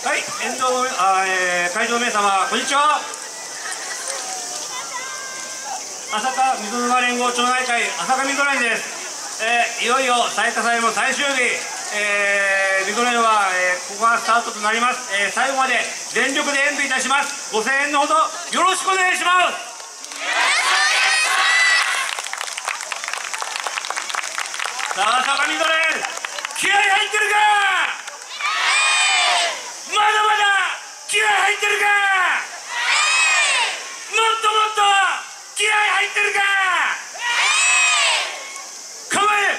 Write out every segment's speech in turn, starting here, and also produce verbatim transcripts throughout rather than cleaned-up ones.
はい、沿道のあ、えー、会場の皆様、こんにちは。朝霞水沼連合町内会朝霞水ドラインです。えー、いよいよ最多祭の最終日、えー、水ドラインは、えー、ここがスタートとなります。えー、最後まで全力で演舞いたします。ご声援のほどよろしくお願いします。さあ、朝霞水ドライン、気合い入ってるか。まだまだ気合入ってるか。もっともっと気合入ってるか。構え。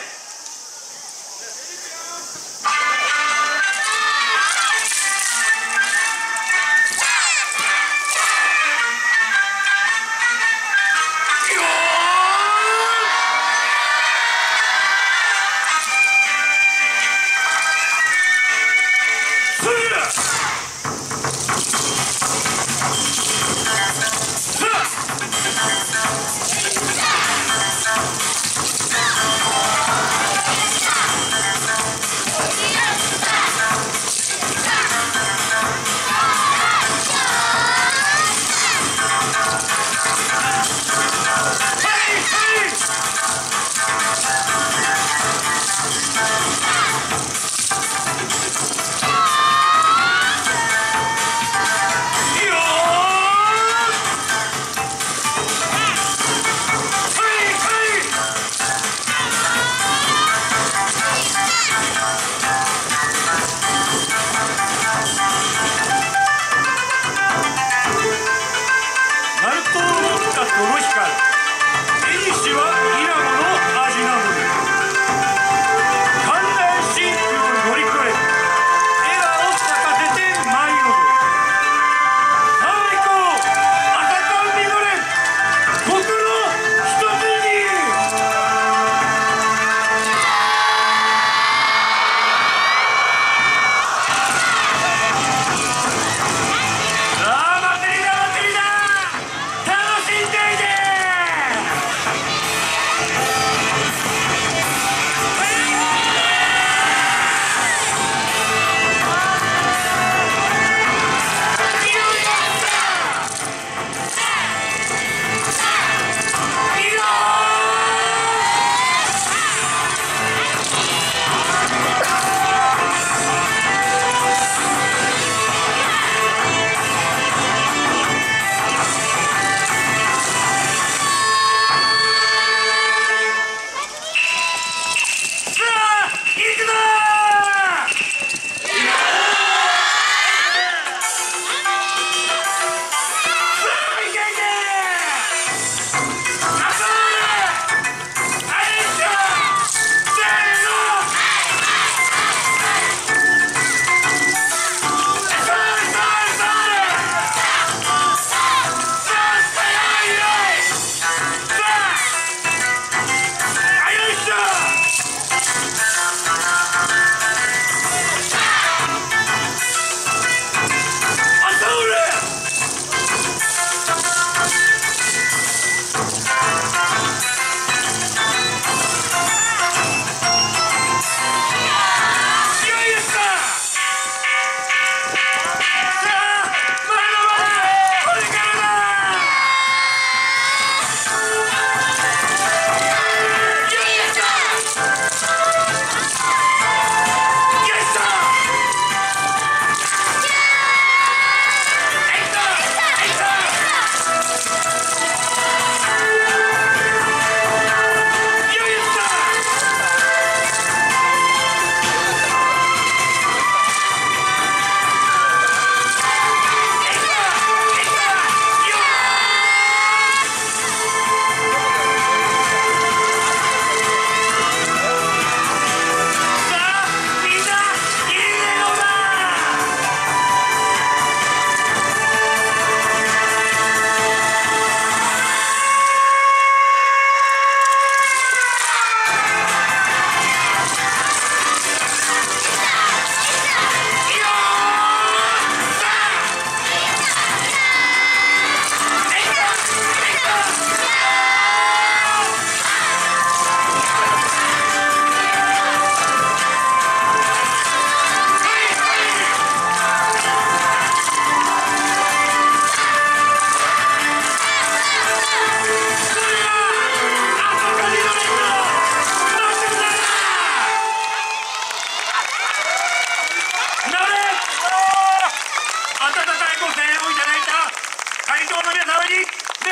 礼。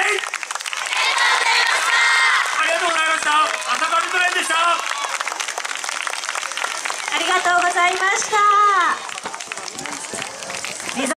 ありがとうございました。朝霞ミッドラインでした。 ありがとうございました。